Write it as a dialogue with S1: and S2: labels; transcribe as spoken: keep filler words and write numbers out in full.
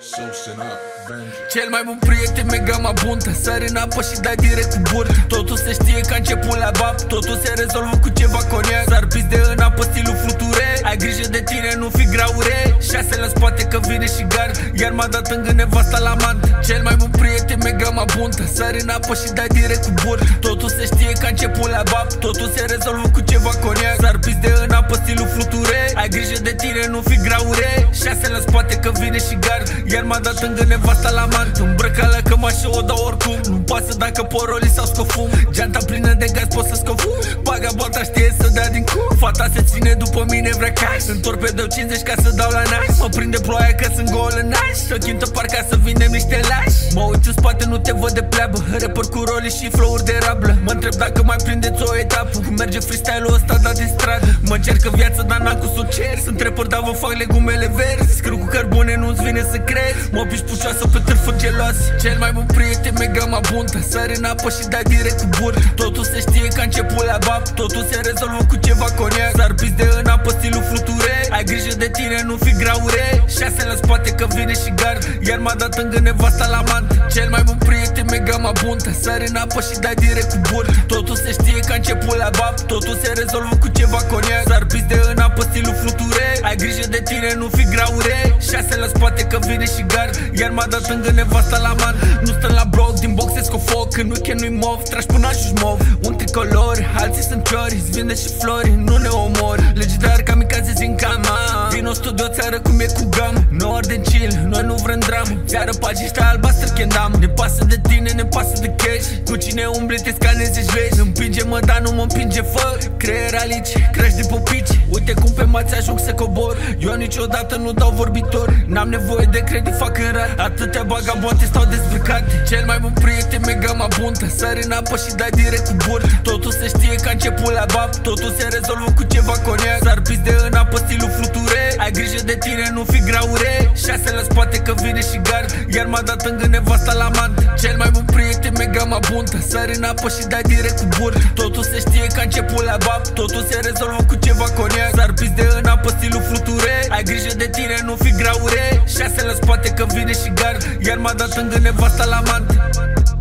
S1: Cel mai bun prieten, mega mă buntă. Sări în apă și dai direct cu burtă. Totul se știe că a început la bab. Totul se rezolvă cu ceva coniac. Sar pizde în apă, stilul fluture. Ai grijă de tine, nu fi graure. Șase la spate că vine și gard. Iar m-a dat lângă nevasta la mant. Cel mai bun prieten, mega mă buntă. Sări în apă și dai direct cu burtă. Totul se știe că a început la bab. Totul se rezolvă cu ceva coniac. Sar pizde în apă, stilul fluture. Ai grijă de tine, nu fi graure. Șase la spate că vine și gard. Iar m-a dat lângă nevasta la mant. Îmbrăca la cămașă, o dau oricum. Nu pasă dacă poroli sau scofum. Geanta plină de gaz, pot să scofum. Baga bota, știe să dea din cur. Fata se ține după mine, vrea cash. În torpedeu cincizeci ca să dau la naș. Mă prinde ploaia că sunt gol în naș. Să chintă par ca să vindem niște lași. Mă uit în spate, nu te văd de pleabă. Rapper cu roli și flow-uri de rablă. Mă întreb dacă mai prindeți o etapă. Cum merge freestyle-ul ăsta, dat din stradă. Mă încercă viața, dar n-am cu succes. Sunt rapper, dar vă fac legumele verzi. Scriu cu cărbune, nu-ți vine să crezi. Mă piși pușoasă pe târfă geloasă. Cel mai bun prieten, mega mă buntă. Sări în apă și dai direct cu burtă. Totul se știe că a început la bab. Totul se rezolvă cu ceva coniac. Sar pizde în apă, stilul fluture. Ai grijă de tine, nu fi graure. Șase la spate că vine și gard. Iar m-a dat lângă nevasta la mant. Cel mai bun prieten, mega mă buntă. Sări în apă și dai direct cu burtă. Totul se știe că a început la bab. Totul se rezolvă cu ceva coniac. Sar pizde în apă, stilul fluture. Ai grijă de tine, nu fi graure. Șase la spate că vine și gard. Iar m-a dat lângă nevasta la mant. Nu stăm la bloc, din boxe cu foc. În weekend nu-i mov, tragi până ajungi mov. Un tricolor, alții sunt ciori. Îți vinde și flori, nu ne omori. Legendar kamikaze zi în cama. Vino studio, țară cum e cu gam. Nu ardem chill, noi nu vrem dramă. Țară pagiștea albastră chendam. Ne pasă de tine, ne pasă de cash. Cu cine umbli te scanezi și vezi. Împinge-mă, dar nu mă împinge, fă creier alici, crești de popici. Uite cum pe mați ajung să cobor. Eu niciodată nu dau vorbitor. N-am nevoie de credit, fac în rar. Atâtea bagaboate stau dezbrăcate. Cel mai bun prieten, mega mă buntă. Sări în apă și dai direct cu burtă. Totul se știe că a început la bab. Totul se rezolvă cu ceva coniac. Sar pizde în apă, stilul fluture. Ai grijă de tine, nu fi graure. Șase la spate că vine și gard. Iar m-a dat lângă nevasta la mant. Cel mai bun prieten, mega mă buntă. Sări în apă și dai direct cu burtă. Totul se știe că a început la bab. Totul se rezolvă cu ceva coniac. Sar pizde în apă, stilul fluture. Ai grijă de tine, nu fi graure. Șase la spate că vine și gard. Iar m-a dat lângă nevasta la mant.